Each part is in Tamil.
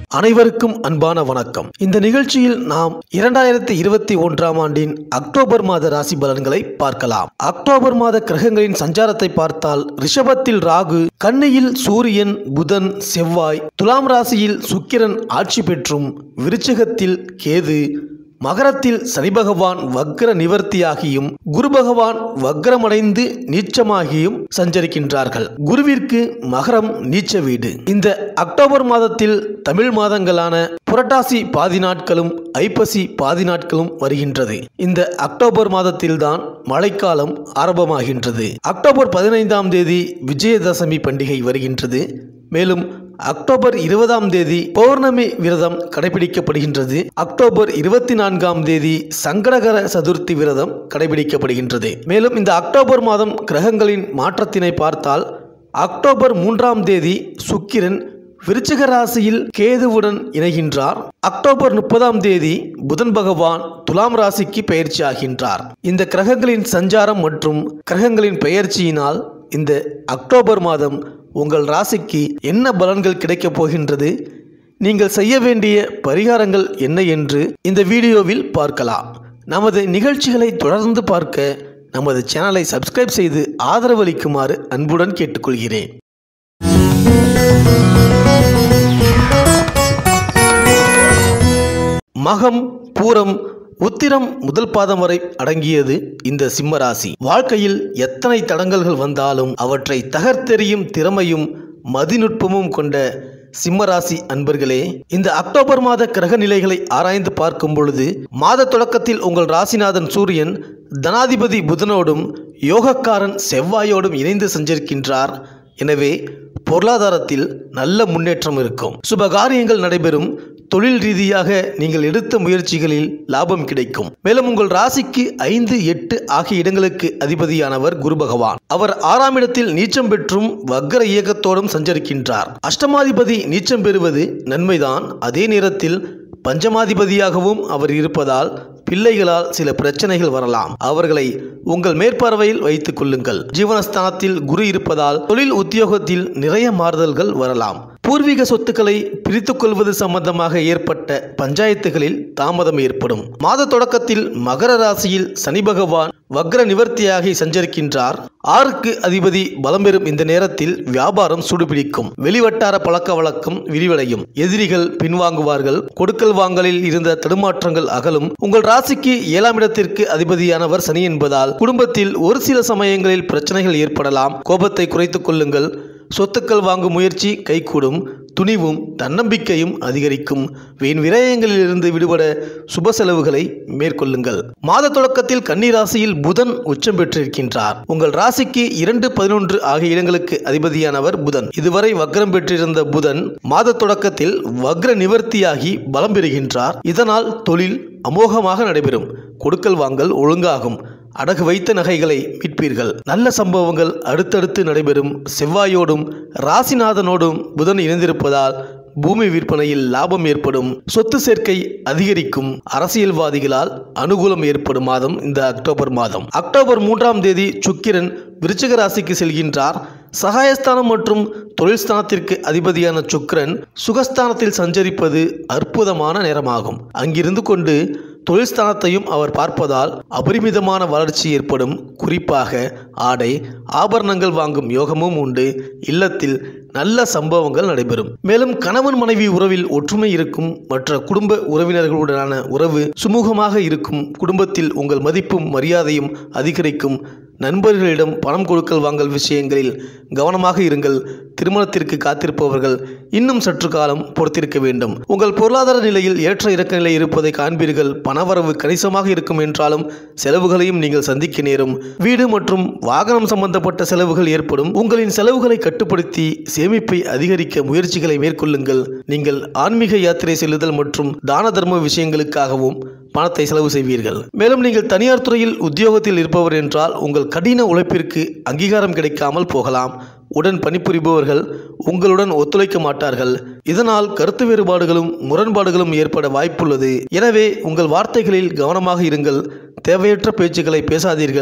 அனைவருக்கும் அன்பான வணக்கம். இந்த நிகழ்ச்சியில் நாம் 2021ஆம் ஆண்டின் அக்டோபர் மாத ராசி பலன்களை பார்க்கலாம். அக்டோபர் மாத கிரகங்களின் சஞ்சாரத்தை பார்த்தால் ரிஷபத்தில் ராகு, கன்னியில் சூரியன், புதன், செவ்வாய், துலாம் ராசியில் சுக்கிரன் ஆட்சி பெற்றும், விருச்சிகத்தில் கேது, மகரத்தில் சனி பகவான் வக்ர நிவர்த்தியாகியும், குரு பகவான் வக்ரமடைந்து நீச்சமாகியும் சஞ்சரிக்கின்றார்கள். குருவிற்கு மகரம் நீச்ச வீடு. இந்த அக்டோபர் மாதத்தில் தமிழ் மாதங்களான புரட்டாசி பாதி நாட்களும் ஐப்பசி பாதி நாட்களும் வருகின்றது. இந்த அக்டோபர் மாதத்தில்தான் மழைக்காலம் ஆரம்பமாகின்றது. அக்டோபர் 15ஆம் தேதி விஜயதசமி பண்டிகை வருகின்றது. மேலும் அக்டோபர் 20ஆம் தேதி பௌர்ணமி விரதம் கடைபிடிக்கப்படுகின்றது. அக்டோபர் 24ஆம் தேதி சங்கடகர சதுர்த்தி விரதம் கடைபிடிக்கப்படுகின்றது. மேலும் இந்த அக்டோபர் மாதம் கிரகங்களின் மாற்றத்தினை பார்த்தால், அக்டோபர் 3ஆம் தேதி சுக்கிரன் விருச்சிக ராசியில் கேதுவுடன் இணைகின்றார். அக்டோபர் 30ஆம் தேதி புதன் பகவான் துலாம் ராசிக்கு பெயர்ச்சி ஆகின்றார். இந்த கிரகங்களின் சஞ்சாரம் மற்றும் கிரகங்களின் பெயர்ச்சியினால் இந்த அக்டோபர் மாதம் உங்கள் ராசிக்கு என்ன பலன்கள் கிடைக்கப் போகின்றது, நீங்கள் செய்ய வேண்டிய பரிகாரங்கள் என்ன என்று இந்த வீடியோவில் பார்க்கலாம். நமது நிகழ்ச்சிகளை தொடர்ந்து பார்க்க நமது சேனலை சப்ஸ்கிரைப் செய்து ஆதரவளிக்குமாறு அன்புடன் கேட்டுக்கொள்கிறேன். மகம், பூரம், உத்திரம் முதல் பாதம் வரை அடங்கியது இந்த சிம்மராசி. வாழ்க்கையில் எத்தனை தடங்கல்கள் வந்தாலும் அவற்றை தகர்த்தெறியும் திறமையும் மதிநுட்பமும் கொண்ட சிம்மராசி அன்பர்களே, இந்த அக்டோபர் மாத கிரக நிலைகளை ஆராய்ந்து பார்க்கும் பொழுது, மாத தொடக்கத்தில் உங்கள் ராசிநாதன் சூரியன் தனாதிபதி புதனோடும் யோகக்காரன் செவ்வாயோடும் இணைந்து சஞ்சரிக்கின்றார். எனவே பொருளாதாரத்தில் நல்ல முன்னேற்றம் இருக்கும். சுபகாரியங்கள் நடைபெறும். தொழில் ரீதியாக நீங்கள் எடுத்த முயற்சிகளில் லாபம் கிடைக்கும். மேலும் உங்கள் ராசிக்கு 5, 8 ஆகிய இடங்களுக்கு அதிபதியானவர் குரு பகவான். அவர் 6ஆம் இடத்தில் நீச்சம் பெற்றும் வக்ர இயக்கத்தோடும் சஞ்சரிக்கின்றார். அஷ்டமாதிபதி நீச்சம் பெறுவது நன்மைதான். அதே நேரத்தில் பஞ்சமாதிபதியாகவும் அவர் இருப்பதால் பிள்ளைகளால் சில பிரச்சனைகள் வரலாம். அவர்களை உங்கள் மேற்பார்வையில் வைத்துக் கொள்ளுங்கள். ஜீவனஸ்தானத்தில் குரு இருப்பதால் தொழில் உத்தியோகத்தில் நிறைய மாறுதல்கள் வரலாம். பூர்வீக சொத்துக்களை பிரித்துக் கொள்வது சம்பந்தமாக ஏற்பட்ட பஞ்சாயத்துகளில் தாமதம் ஏற்படும். மாத தொடக்கத்தில் மகர ராசியில் சனி பகவான் வக்ர நிவர்த்தியாகி சஞ்சரிக்கின்றார். 6க்கு அதிபதி பலம் பெறும் இந்த நேரத்தில் வியாபாரம் சூடுபிடிக்கும். வெளிவட்டார பழக்க வழக்கம் விரிவடையும். எதிரிகள் பின்வாங்குவார்கள். கொடுக்கல் வாங்கலில் இருந்த தடுமாற்றங்கள் அகலும். உங்கள் ராசிக்கு 7ஆம் இடத்திற்கு அதிபதியானவர் சனி என்பதால் குடும்பத்தில் ஒரு சில சமயங்களில் பிரச்சனைகள் ஏற்படலாம். கோபத்தை குறைத்துக் கொள்ளுங்கள். சொத்துக்கள் வாங்கும் முயற்சி கைகூடும். துணிவும் தன்னம்பிக்கையும் அதிகரிக்கும். வீண் விரயங்களிலிருந்து விடுபட சுப செலவுகளை மேற்கொள்ளுங்கள். மாத தொடக்கத்தில் கன்னி ராசியில் புதன் உச்சம் பெற்றிருக்கின்றார். உங்கள் ராசிக்கு 2, 11 ஆகிய இடங்களுக்கு அதிபதியானவர் புதன். இதுவரை வக்ரம் பெற்றிருந்த புதன் மாத தொடக்கத்தில் வக்ர நிவர்த்தியாகி பலம் பெறுகின்றார். இதனால் தொழில் அமோகமாக நடைபெறும். கொடுக்கல் வாங்கல் ஒழுங்காகும். அடகு வைத்த நகைகளை மீட்பீர்கள். நல்ல சம்பவங்கள் அடுத்தடுத்து நடைபெறும். செவ்வாயோடும் ராசிநாதனோடும் புதன் இணைந்திருப்பதால் பூமி விற்பனையில் லாபம் ஏற்படும். சொத்து சேர்க்கை அதிகரிக்கும். அரசியல்வாதிகளால் அனுகூலம் ஏற்படும் மாதம் இந்த அக்டோபர் மாதம். அக்டோபர் 3ஆம் தேதி சுக்கிரன் விருச்சிக ராசிக்கு செல்கின்றார். சகாயஸ்தானம் மற்றும் தொழில் ஸ்தானத்திற்கு அதிபதியான சுக்கிரன் சுகஸ்தானத்தில் சஞ்சரிப்பது அற்புதமான நேரமாகும். அங்கிருந்து கொண்டு தொழில் ஸ்தானத்தையும் அவர் பார்ப்பதால் அபரிமிதமான வளர்ச்சி ஏற்படும். குறிப்பாக ஆடை ஆபரணங்கள் வாங்கும் யோகமும் உண்டு. இல்லத்தில் நல்ல சம்பவங்கள் நடைபெறும். மேலும் கணவன் மனைவி உறவில் ஒற்றுமை இருக்கும். மற்ற குடும்ப உறவினர்களுடனான உறவு சுமூகமாக இருக்கும். குடும்பத்தில் உங்கள் மதிப்பும் மரியாதையும் அதிகரிக்கும். நண்பர்களிடம் பணம் கொடுக்கல் வாங்கல் விஷயங்களில் கவனமாக இருங்கள். திருமணத்திற்கு காத்திருப்பவர்கள் இன்னும் சற்று காலம் பொறுத்திருக்க வேண்டும். உங்கள் பொருளாதார நிலையில் ஏற்ற இறக்க நிலை இருப்பதை காண்பீர்கள். பணவரவு கணிசமாக இருக்கும் என்றாலும் செலவுகளையும் நீங்கள் சந்திக்க நேரும். வீடு மற்றும் வாகனம் சம்பந்தப்பட்ட செலவுகள் ஏற்படும். உங்களின் செலவுகளை கட்டுப்படுத்தி சேமிப்பை அதிகரிக்க முயற்சிகளை மேற்கொள்ளுங்கள். நீங்கள் ஆன்மீக யாத்திரை செல்லுதல் மற்றும் தான தர்ம விஷயங்களுக்காகவும் பணத்தை செலவு செய்வீர்கள். மேலும் நீங்கள் தனியார் துறையில் உத்தியோகத்தில் இருப்பவர் என்றால் உங்கள் கடின உழைப்பிற்கு அங்கீகாரம் கிடைக்காமல் போகலாம். உடன் பணிபுரிபவர்கள் உங்களுடன் ஒத்துழைக்க மாட்டார்கள். இதனால் கருத்து வேறுபாடுகளும் முரண்பாடுகளும் ஏற்பட வாய்ப்புள்ளது. எனவே உங்கள் வார்த்தைகளில் கவனமாக இருங்கள். தேவையற்ற பேச்சுக்களை பேசாதீர்கள்.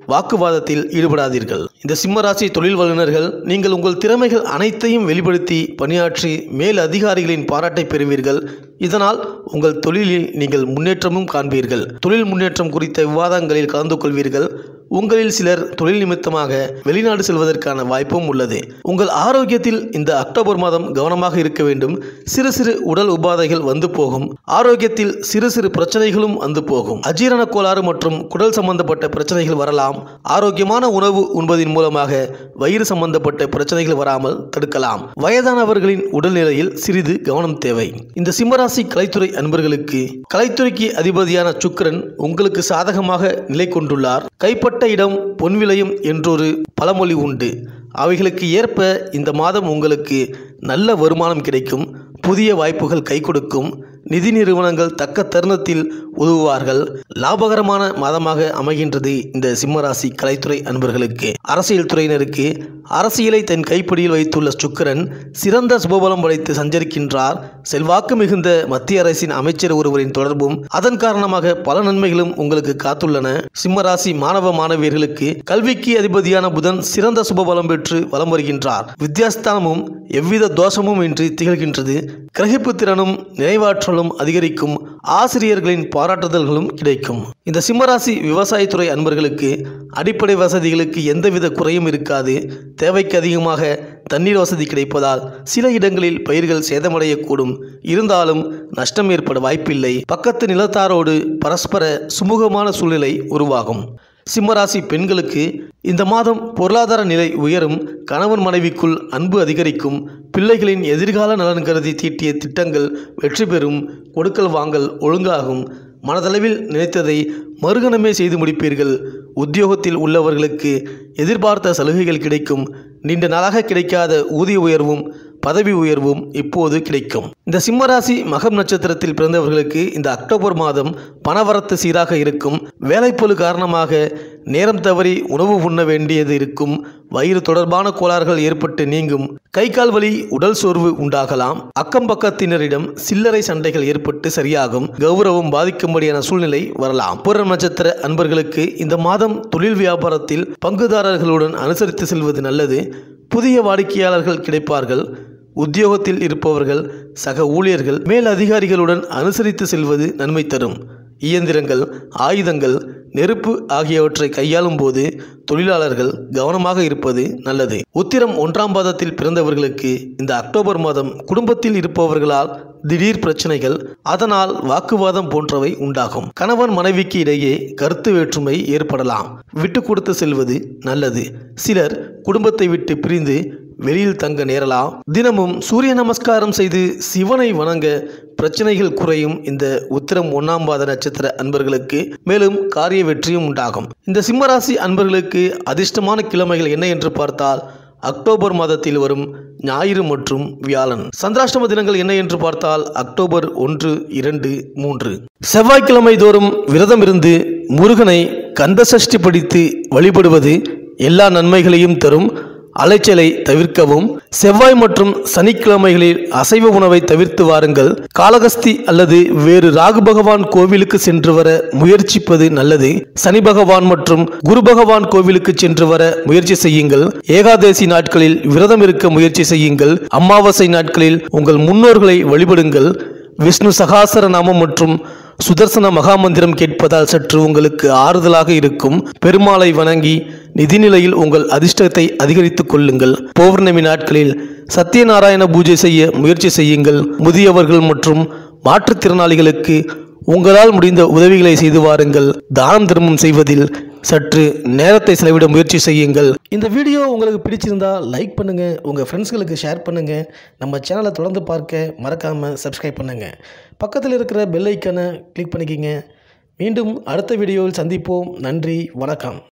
வாக்குவாதத்தில் ஈடுபடாதீர்கள். இந்த சிம்மராசி தொழில் வல்லுநர்கள், நீங்கள் உங்கள் திறமைகள் அனைத்தையும் வெளிப்படுத்தி பணியாற்றி மேல் அதிகாரிகளின் பாராட்டை பெறுவீர்கள். இதனால் உங்கள் தொழிலில் நீங்கள் முன்னேற்றமும் காண்பீர்கள். தொழில் முன்னேற்றம் குறித்த விவாதங்களில் கலந்து கொள்வீர்கள். உங்களில் சிலர் தொழில் நிமித்தமாக வெளிநாடு செல்வதற்கான வாய்ப்பும் உள்ளது. உங்கள் ஆரோக்கியத்தில் இந்த அக்டோபர் மாதம் கவனமாக இருக்க வேண்டும். சிறு சிறு உடல் உபாதைகள் வந்து போகும். ஆரோக்கியத்தில் சிறு சிறு பிரச்சனைகளும் வந்து போகும். அஜீரண கோளாறு மற்றும் குடல் சம்பந்தப்பட்ட பிரச்சனைகள் வரலாம். ஆரோக்கியமான உணவு உண்பதின் மூலமாக வயிறு சம்பந்தப்பட்ட பிரச்சனைகள் வராமல் தடுக்கலாம். வயதானவர்களின் உடல்நிலையில் சிறிது கவனம் தேவை. இந்த சிம்மராசி கலைத்துறை அன்பர்களுக்கு கலைத்துறைக்கு அதிபதியான சுக்கிரன் உங்களுக்கு சாதகமாக நிலை கொண்டுள்ளார். கைப்பட்ட இடம் பொன் விளையும் என்றொரு பழமொழி உண்டு. அவைகளுக்கு ஏற்ப இந்த மாதம் உங்களுக்கு நல்ல வருமானம் கிடைக்கும். புதிய வாய்ப்புகள் கை கொடுக்கும். நிதி நிறுவனங்கள் தக்க தருணத்தில் உதவுவார்கள். லாபகரமான மாதமாக அமைகின்றது இந்த சிம்மராசி கலைத்துறை அன்பர்களுக்கு. அரசியல் துறையினருக்கு அரசியலை தன் கைப்பிடியில் வைத்துள்ள சுக்கிரன் சிறந்த சுபபலம் படைத்து சஞ்சரிக்கின்றார். செல்வாக்கு மிகுந்த மத்திய அரசின் அமைச்சர் ஒருவரின் தொடர்பும் அதன் காரணமாக பல நன்மைகளும் உங்களுக்கு காத்துள்ளன. சிம்மராசி மாணவ மாணவியர்களுக்கு கல்விக்கு அதிபதியான புதன் சிறந்த சுபபலம் பெற்று வலம் வருகின்றார். வித்யாஸ்தானமும் எவ்வித தோஷமும் இன்றி திகழ்கின்றது. கிரகிப்பு திறனும் நினைவாற்றலும் அதிகரிக்கும். ஆசிரியர்களின் பாராட்டுதல்களும் கிடைக்கும். இந்த சிம்மராசி விவசாயத்துறை அன்பர்களுக்கு அடிப்படை வசதிகளுக்கு எந்தவித குறையும் இருக்காது. தேவைக்கு அதிகமாக தண்ணீர் வசதி கிடைப்பதால் சில இடங்களில் பயிர்கள் சேதமடையக்கூடும். இருந்தாலும் நஷ்டம் ஏற்பட வாய்ப்பில்லை. பக்கத்து நிலத்தாரோடு பரஸ்பர சுமூகமான சூழ்நிலை உருவாகும். சிம்மராசி பெண்களுக்கு இந்த மாதம் பொருளாதார நிலை உயரும். கணவன் மனைவிக்குள் அன்பு அதிகரிக்கும். பிள்ளைகளின் எதிர்கால நலன் கருதி தீட்டிய திட்டங்கள் வெற்றி பெறும். கொடுக்கல் வாங்கல் ஒழுங்காகும். மனதளவில் நினைத்ததை மறுகணமே செய்து முடிப்பீர்கள். உத்தியோகத்தில் உள்ளவர்களுக்கு எதிர்பார்த்த சலுகைகள் கிடைக்கும். நீண்ட நாளாக கிடைக்காத ஊதிய உயர்வும் பதவி உயர்வும் இப்போது கிடைக்கும். இந்த சிம்மராசி மகம் நட்சத்திரத்தில் பிறந்தவர்களுக்கு இந்த அக்டோபர் மாதம் பணவரத்து சீராக இருக்கும். வேலைப்பளு காரணமாக நேரம் தவறி உணவு உண்ண வேண்டியது இருக்கும். வயிறு தொடர்பான கோளாறுகள் ஏற்பட்டு நீங்கும். கை கால் வலி உடல் சோர்வு உண்டாகலாம். அக்கம் பக்கத்தினரிடம் சில்லறை சண்டைகள் ஏற்பட்டு சரியாகும். கௌரவம் பாதிக்கும்படியான சூழ்நிலை வரலாம். பூரம் நட்சத்திர அன்பர்களுக்கு இந்த மாதம் தொழில் வியாபாரத்தில் பங்குதாரர்களுடன் அனுசரித்து செல்வது நல்லது. புதிய வாடிக்கையாளர்கள் கிடைப்பார்கள். உத்தியோகத்தில் இருப்பவர்கள் சக ஊழியர்கள் மேல் அதிகாரிகளுடன் அனுசரித்து செல்வது நன்மை தரும். இயந்திரங்கள் ஆயுதங்கள் நெருப்பு ஆகியவற்றை கையாளும் போது தொழிலாளர்கள் கவனமாக இருப்பது நல்லது. உத்திரம் 1ஆம் பாதத்தில் பிறந்தவர்களுக்கு இந்த அக்டோபர் மாதம் குடும்பத்தில் இருப்பவர்களால் திடீர் பிரச்சனைகள், அதனால் வாக்குவாதம் போன்றவை உண்டாகும். கணவன் மனைவிக்கு இடையே கருத்து வேற்றுமை ஏற்படலாம். விட்டு கொடுத்து செல்வது நல்லது. சிலர் குடும்பத்தை விட்டு பிரிந்து வெளியில் தங்க நேரலாம். தினமும் சூரிய நமஸ்காரம் செய்து சிவனை வணங்க பிரச்சனைகள் குறையும். இந்த உத்திரம் 1ஆம் பாத நட்சத்திர அன்பர்களுக்கு மேலும் காரிய வெற்றியும் உண்டாகும். இந்த சிம்மராசி அன்பர்களுக்கு அதிர்ஷ்டமான கிழமைகள் என்ன என்று பார்த்தால் அக்டோபர் மாதத்தில் வரும் ஞாயிறு மற்றும் வியாழன். சந்திராஷ்டம தினங்கள் என்ன என்று பார்த்தால் அக்டோபர் 1, 2, 3. செவ்வாய்க்கிழமை தோறும் விரதம் இருந்து முருகனை கந்தசஷ்டி படித்து வழிபடுவது எல்லா நன்மைகளையும் தரும். அலைச்சலை தவிர்க்கவும். செவ்வாய் மற்றும் சனிக்கிழமைகளில் அசைவ உணவை தவிர்த்து வாருங்கள். காளகஸ்தி அல்லது வேறு ராகு பகவான் கோவிலுக்கு சென்று வர முயற்சிப்பது நல்லது. சனி பகவான் மற்றும் குரு பகவான் கோவிலுக்கு சென்று வர முயற்சி செய்யுங்கள். ஏகாதசி நாட்களில் விரதம் இருக்க முயற்சி செய்யுங்கள். அமாவாசை நாட்களில் உங்கள் முன்னோர்களை வழிபடுங்கள். விஷ்ணு சகாசர நாமம் மற்றும் சுதர்சன மகாமந்திரம் கேட்பதால் சற்று உங்களுக்கு ஆறுதலாக இருக்கும். பெருமாளை வணங்கி நிதிநிலையில் உங்கள் அதிர்ஷ்டத்தை அதிகரித்துக் கொள்ளுங்கள். பௌர்ணமி நாட்களில் சத்யநாராயண பூஜை செய்ய முயற்சி செய்யுங்கள். முதியவர்கள் மற்றும் மாற்றுத்திறனாளிகளுக்கு உங்களால் முடிந்த உதவிகளை செய்து வாருங்கள். தானம் தர்மம் செய்வதில் சற்று நேரத்தை செலவிட முயற்சி செய்யுங்கள். இந்த வீடியோ உங்களுக்கு பிடிச்சிருந்தா லைக் பண்ணுங்க, உங்க ஃப்ரெண்ட்ஸ்களுக்கு ஷேர் பண்ணுங்க. நம்ம சேனலை தொடர்ந்து பார்க்க மறக்காம சப்ஸ்கிரைப் பண்ணுங்க. பக்கத்தில் இருக்கிற பெல் ஐக்கானை கிளிக் பண்ணிக்கிங்க. மீண்டும் அடுத்த வீடியோவில் சந்திப்போம். நன்றி, வணக்கம்.